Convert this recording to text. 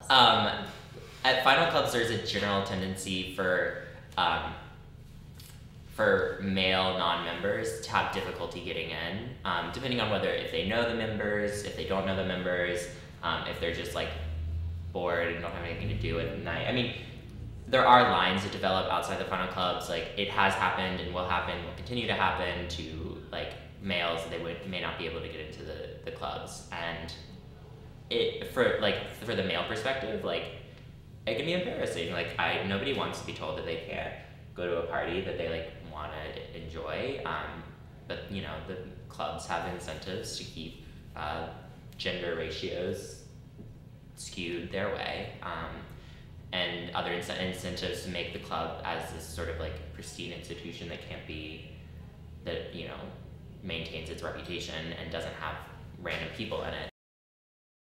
Um, at Final Clubs, there's a general tendency for male non-members to have difficulty getting in, depending on whether if they know the members, if they don't know the members, if they're just like bored and don't have anything to do at night. I mean, there are lines that develop outside the Final Clubs. Like it has happened and will happen, will continue to happen to like males that may not be able to get into the clubs, and it for the male perspective, like it can be embarrassing. Like nobody wants to be told that they can't go to a party that they like want to enjoy. But you know the clubs have incentives to keep gender ratios skewed their way, and other incentives to make the club as this sort of like pristine institution that you know maintains its reputation and doesn't have random people in it.